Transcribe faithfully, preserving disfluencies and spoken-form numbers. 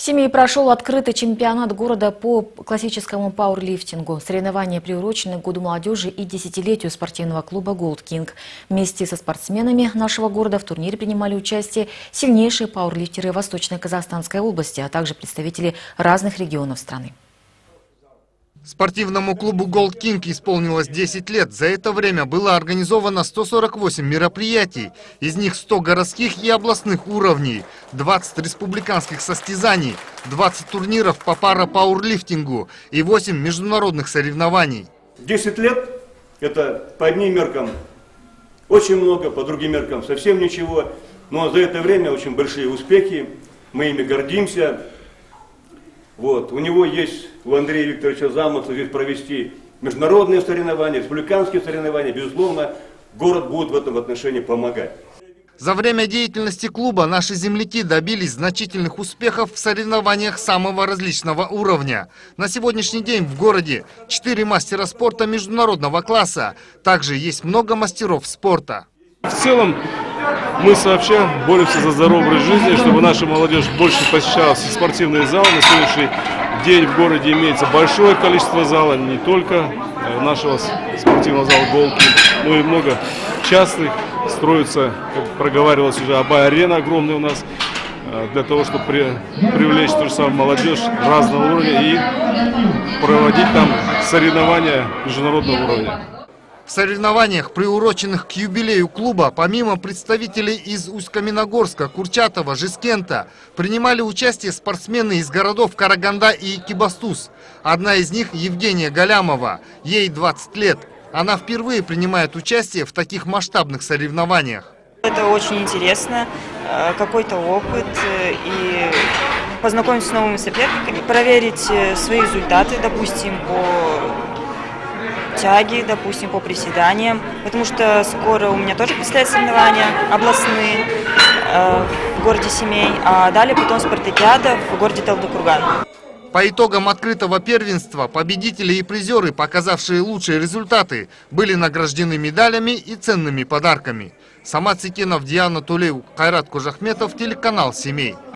Семей прошел открытый чемпионат города по классическому пауэрлифтингу. Соревнования приурочены к Году молодежи и десятилетию спортивного клуба «Голд Кинг». Вместе со спортсменами нашего города в турнире принимали участие сильнейшие пауэрлифтеры Восточной Казахстанской области, а также представители разных регионов страны. Спортивному клубу «Голд Кинг» исполнилось десять лет. За это время было организовано сто сорок восемь мероприятий. Из них сто городских и областных уровней, двадцать республиканских состязаний, двадцать турниров по парапауэрлифтингу и восемь международных соревнований. десять лет – это по одним меркам очень много, по другим меркам совсем ничего. Но за это время очень большие успехи, мы ими гордимся. Вот. У него есть, у Андрея Викторовича, замысел здесь провести международные соревнования, республиканские соревнования. Безусловно, город будет в этом отношении помогать. За время деятельности клуба наши земляки добились значительных успехов в соревнованиях самого различного уровня. На сегодняшний день в городе четыре мастера спорта международного класса. Также есть много мастеров спорта. В целом мы сообща боремся за здоровый образ жизни, чтобы наша молодежь больше посещала спортивные залы. На сегодняшний день в городе имеется большое количество залов, не только нашего спортивного зала «Голд Кинг», но и много частных. Строится, как проговаривалось уже, АБ-арена огромная у нас, для того, чтобы при, привлечь ту же самую молодежь разного уровня и проводить там соревнования международного уровня. В соревнованиях, приуроченных к юбилею клуба, помимо представителей из Усть-Каменогорска, Курчатова, Жискента, принимали участие спортсмены из городов Караганда и Экибастуз. Одна из них – Евгения Галямова, ей двадцать лет. Она впервые принимает участие в таких масштабных соревнованиях. Это очень интересно, какой-то опыт, и познакомиться с новыми соперниками, проверить свои результаты, допустим, по тяге, допустим, по приседаниям, потому что скоро у меня тоже предстоят соревнования областные в городе Семей, а далее потом спартакиада в городе Талдыкурган. По итогам открытого первенства победители и призеры, показавшие лучшие результаты, были награждены медалями и ценными подарками. Самат Секенов, Диана Тулеев, Кайрат Кожахметов, телеканал «Семей».